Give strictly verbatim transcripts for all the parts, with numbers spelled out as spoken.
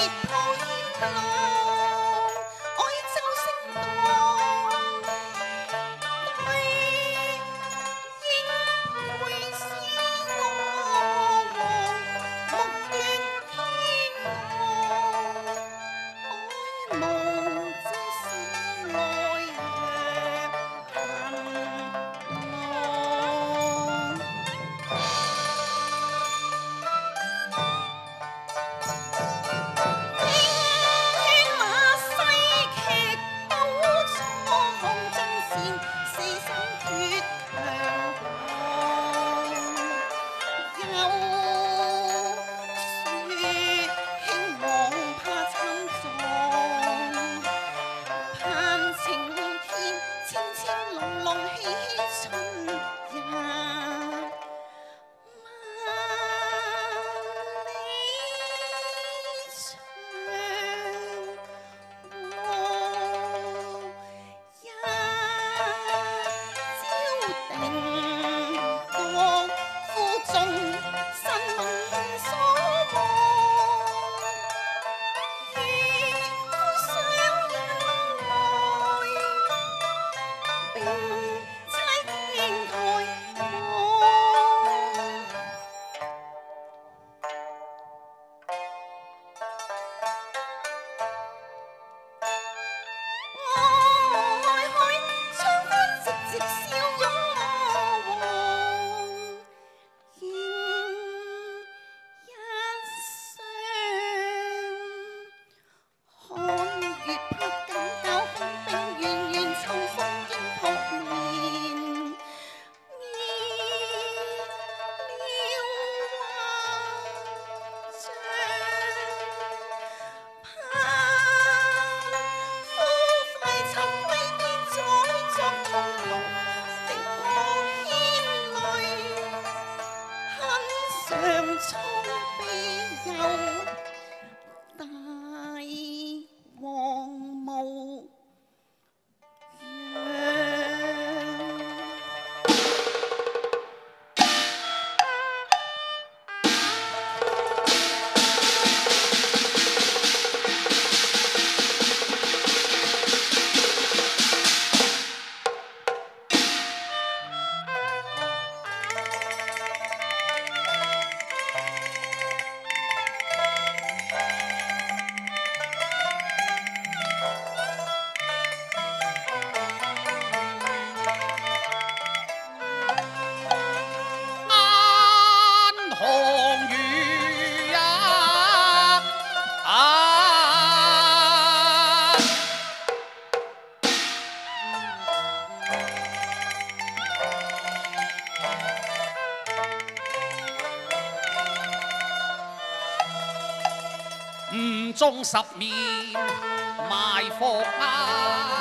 五中十面埋伏啊！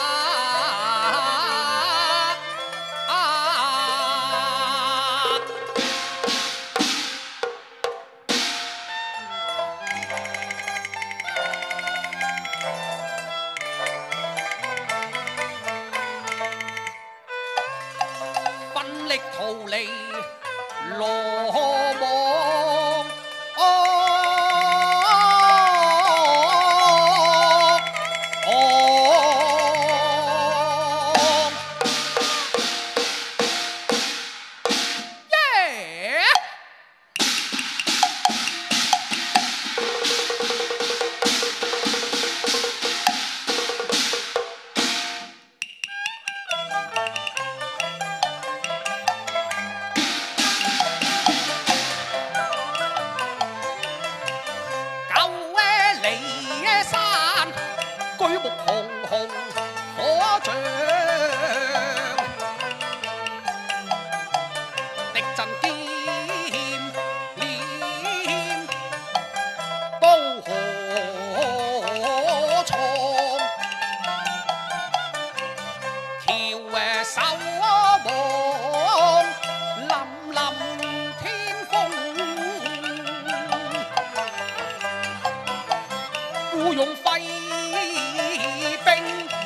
奋力逃離羅網。 用廢兵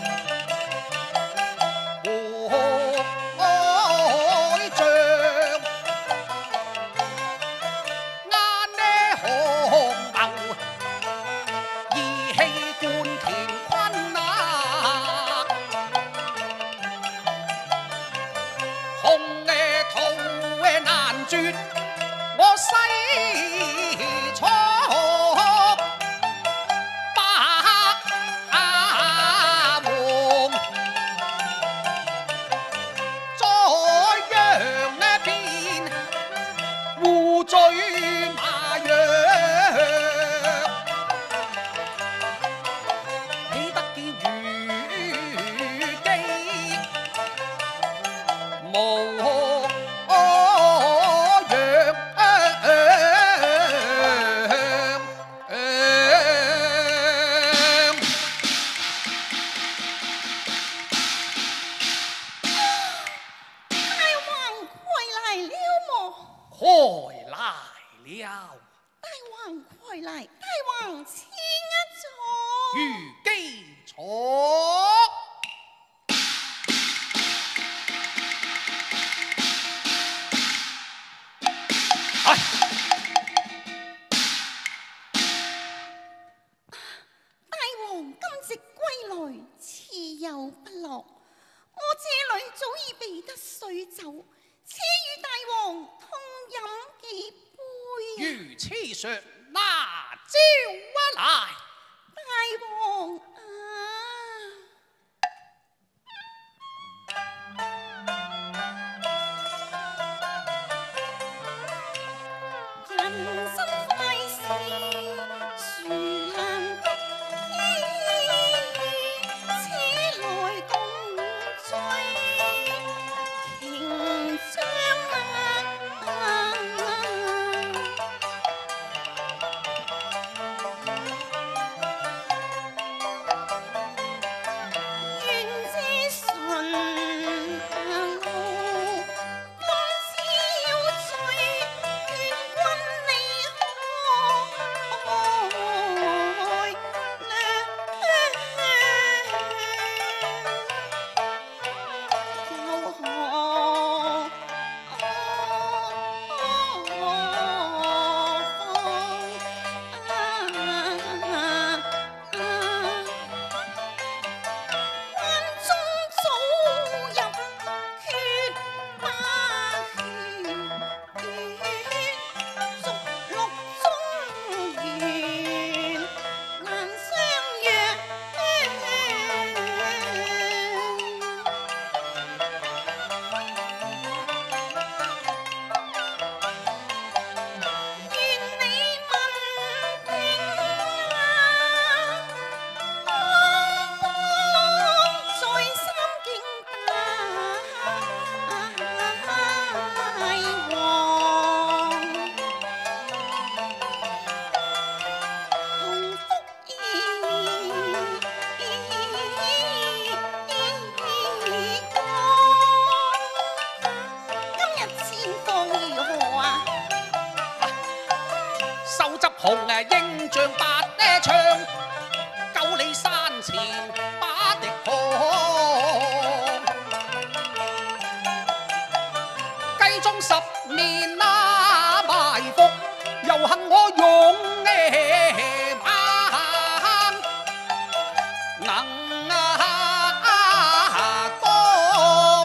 開仗，啱呢紅牛王请一坐。 如基坐。哎， 大王今夕歸來，似有不樂。我這裏早已備得水酒，且與大王同飲幾杯。 如此說，拿招啊來！ 大王啊！人生快事樹難得，且來共醉瓊漿啊！願這純路，今次要醉，願君你紅誒英將八呢槍，救你山前把敵降。雞中十年那埋伏，又幸我勇誒猛，能啊當。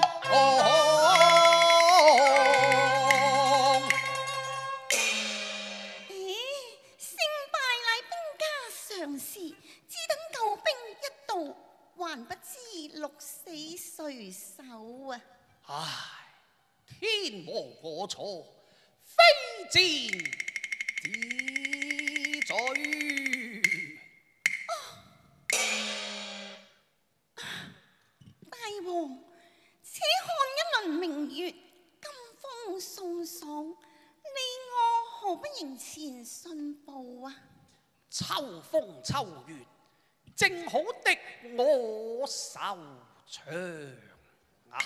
只等救兵一到，還不知鹿死誰手啊！ 唉，天無我錯，非戰之罪。 大王，且看一輪明月，金風送爽，你我何不迎前信報啊？ 秋風秋月，正好的我受長啊！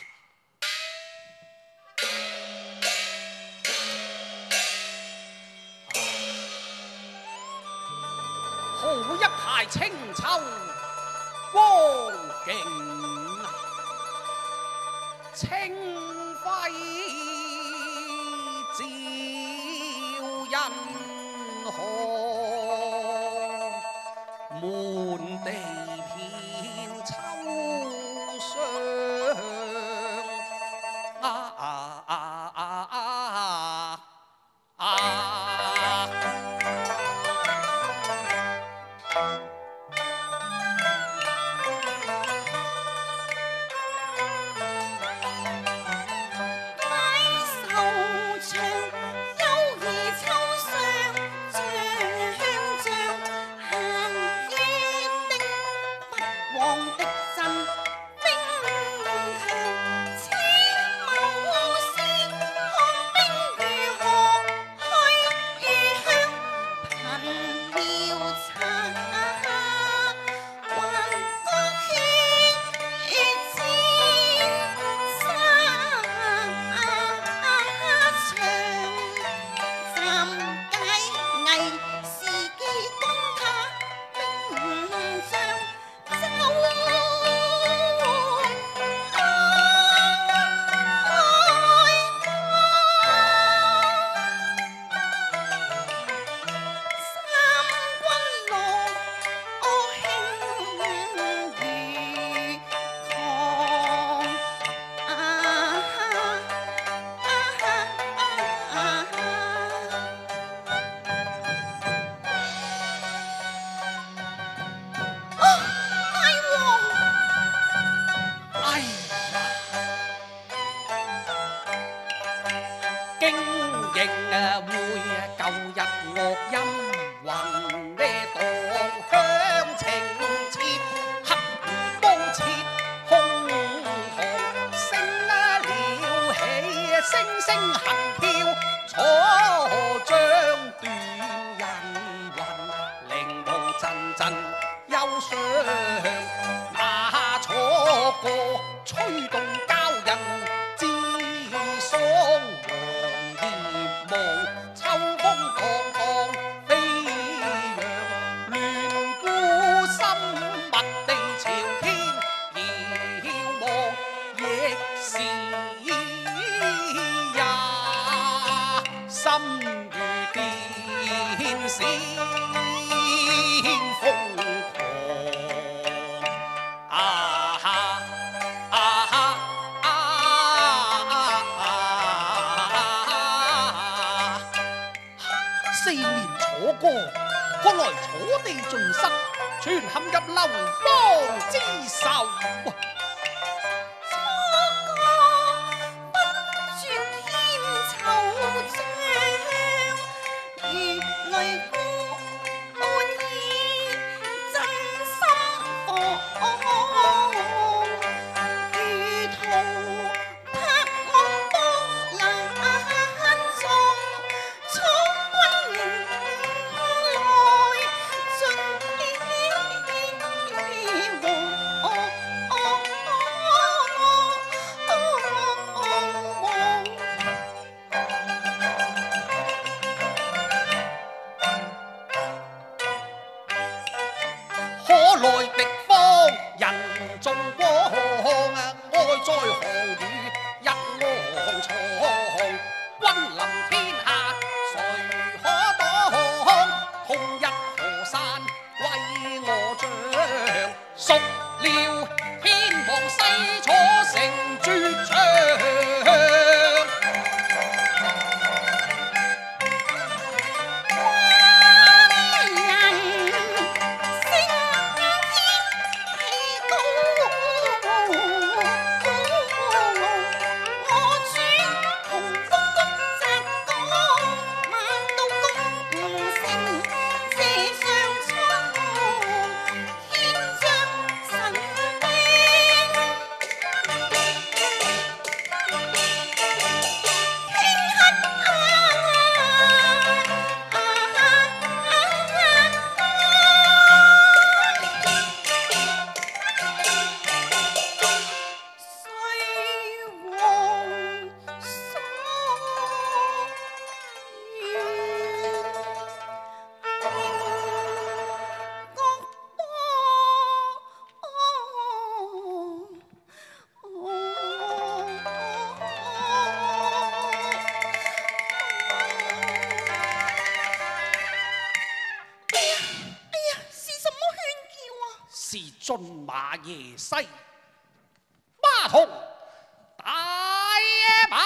好一派清秋光景啊，清輝照人河。滿地遍秋霜啊啊啊啊啊啊！ 擺壽長，優兒秋霜，像像行夜。 陣陣憂傷，那楚歌吹動交人之爽，黃葉望秋風蕩蕩飛揚，亂孤心默地朝天遙望，亦是也心如電閃瘋狂。啊哈啊哈啊啊！四年楚歌，看來楚地盡失，全陷入流芳之仇。可來敵方人眾光，哀哉何如一昂藏？君臨天下誰可擋？同日河山為我將，熟了天王西楚成絕唱。是駿馬夜西，馬童大馬。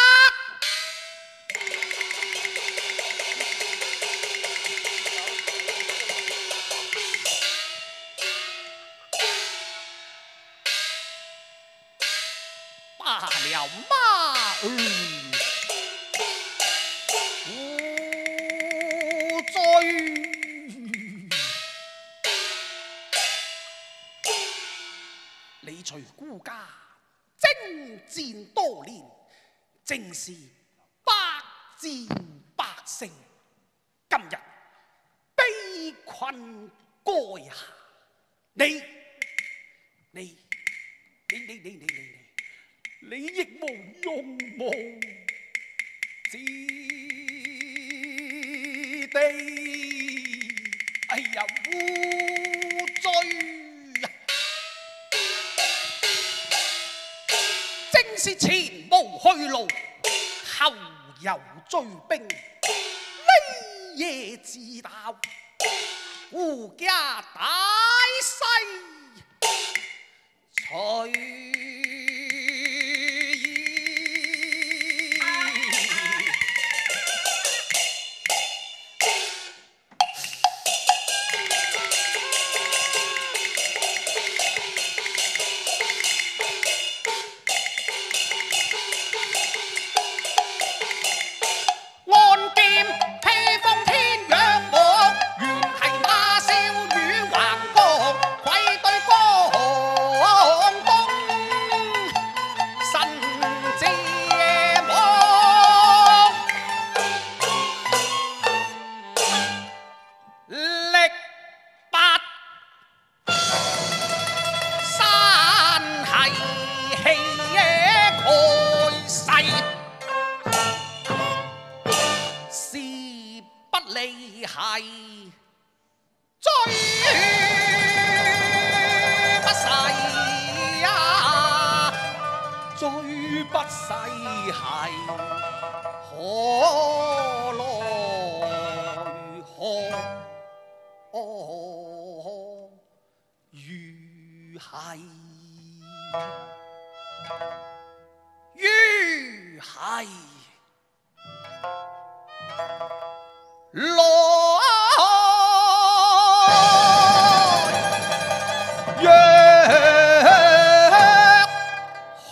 罢了馬兒無罪。你隨孤家征戰多年，正是百戰百勝。今日悲困垓下，你你你你你你你你亦無用武之地。哎呀，無罪！正是前無去路，後有追兵，呢夜自導，胡家大勢隨意。 不世系，何來何如係？如係來若可。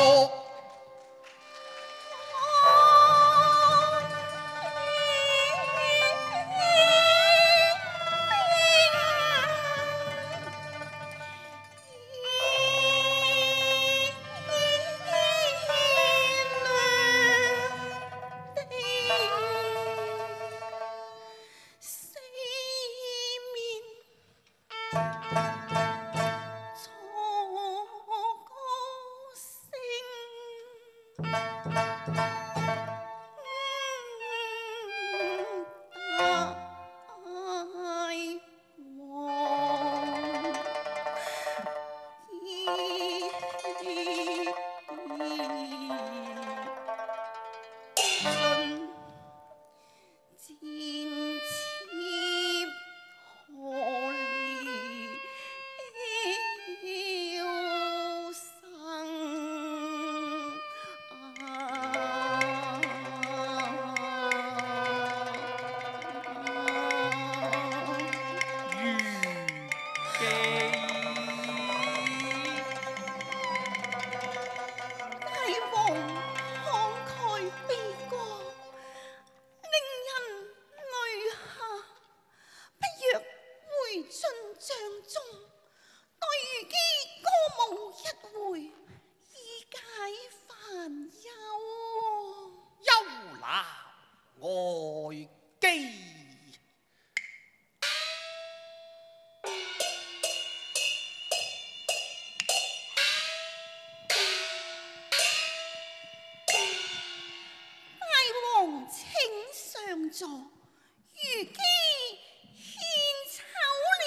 座，如姬獻醜了。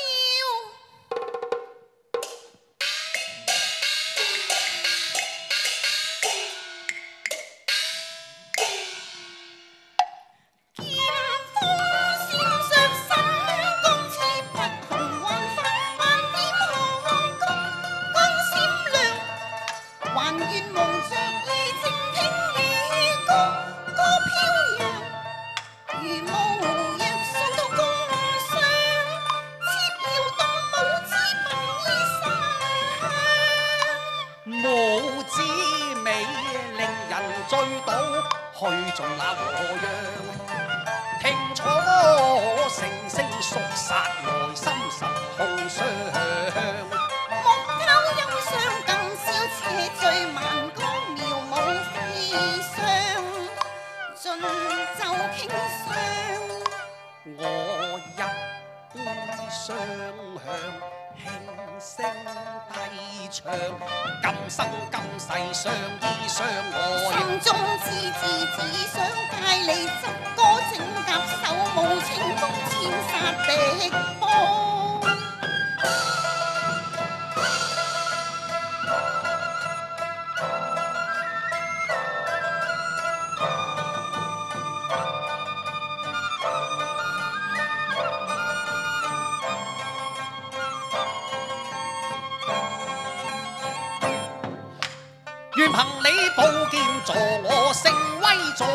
劍鋒閃爍身，光似不同幻化，萬點寒光光閃亮，還願無着意靜聽雨歌，歌飄揚。如無若數到共賞，切要當舞之品衣裳。 舞之美令人醉倒，去盡那和樣，聽楚聲聲肅殺，內心神痛傷。 莫教憂傷更少，且醉萬歌妙舞飛霜，盡奏傾相。 我一杯雙響，輕聲低唱，今生今世相依相愛。 心中自自只想戒你執歌整甲手，無情風千殺敵波。 願憑你寶劍助我聲威壯，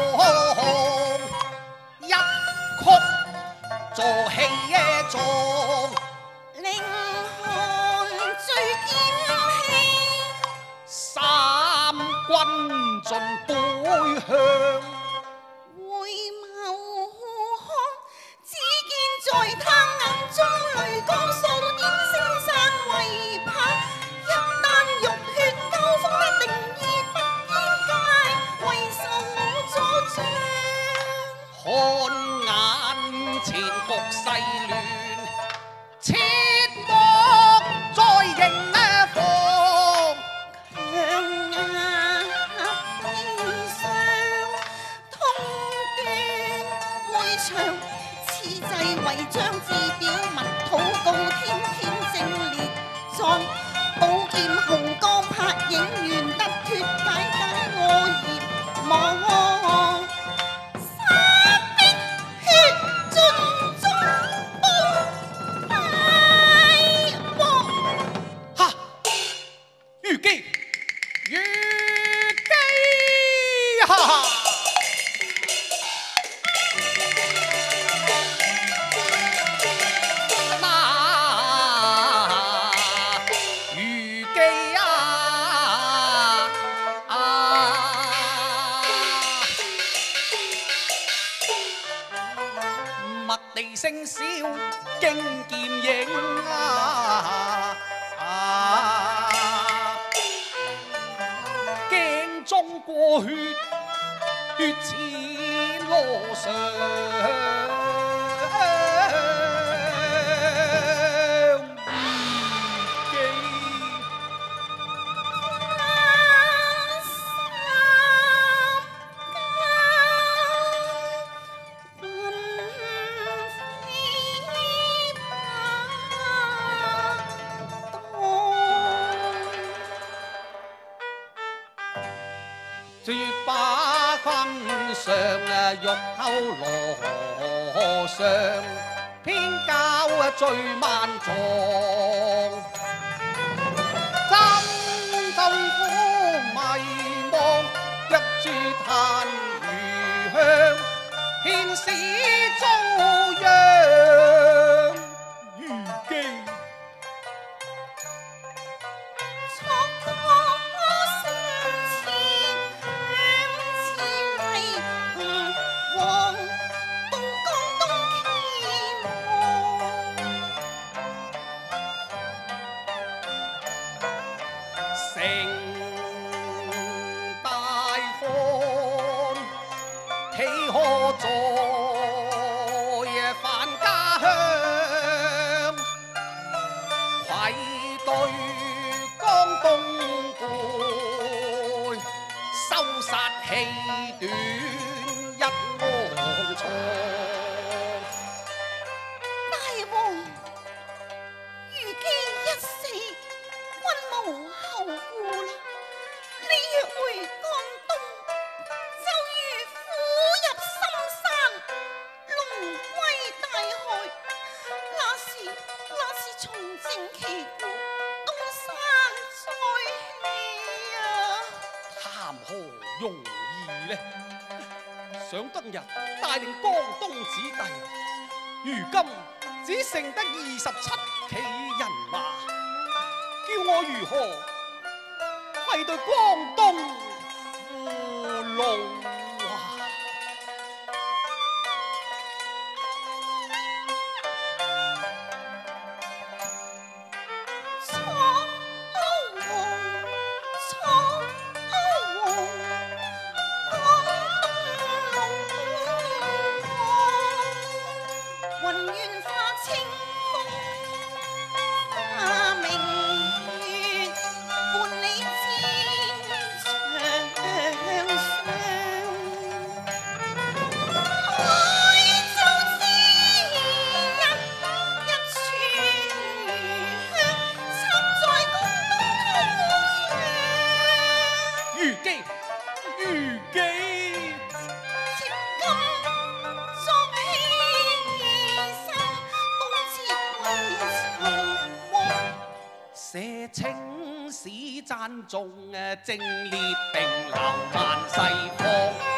一曲助氣壯， 凌寒醉劍氣， 三軍盡背向。 回眸看，只見在他眼中淚光數點星山為怕，一旦浴血交鋒的定義不應界，為受我阻障。 看眼前局勢亂，切莫再迎放。 強壓悲傷， 絕把君上啊玉勾羅上，偏教啊最萬狀。真心苦迷惘，一株炭如香，偏使遭殃。虞姬。成大漢，豈可再返家鄉？愧對江東輩，收殺氣短一安倉。 大王，虞姬一死，君無後顧啦！你若回江東，就如虎入深山，龍歸大海。那時那時重整旗鼓，東山再起啊！ 談何容易呢？想當日帶領江東子弟，如今只剩得二十七騎人馬，叫我如何愧對江東父老啊！ 楚王，楚王，江東龍王，雲願化清風，化明月，伴你戰場上。海州之人，一串香，插在江東頭上。 虞姬，虞姬。 接金作犧牲，東徹為秦王。 寫清史讚頌，誒正烈並流萬世芳。